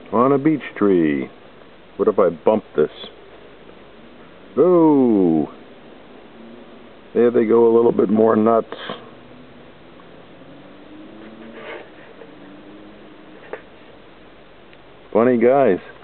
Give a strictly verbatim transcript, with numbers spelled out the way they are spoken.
on a beech tree. What if I bump this? Oh! There they go, a little bit more nuts. Funny guys.